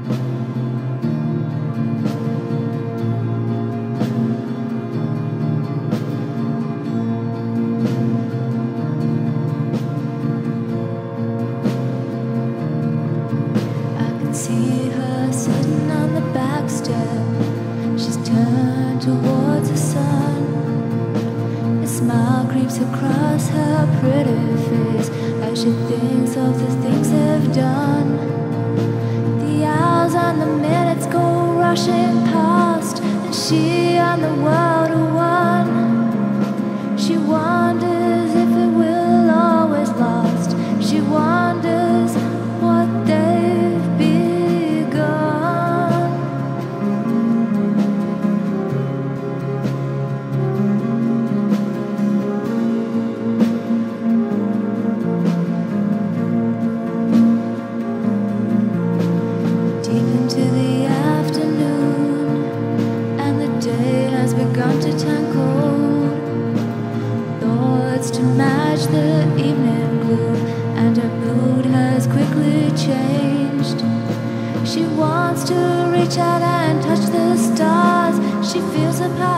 Towards the sun, a smile creeps across her pretty face as she thinks of the things they've done. The hours and the minutes go rushing past, and she and the world are one. She wonders if it will always last. She wonders what they've begun. Begun to turn cold, thoughts to match the evening gloom, and her mood has quickly changed. She wants to reach out and touch the stars. She feels a power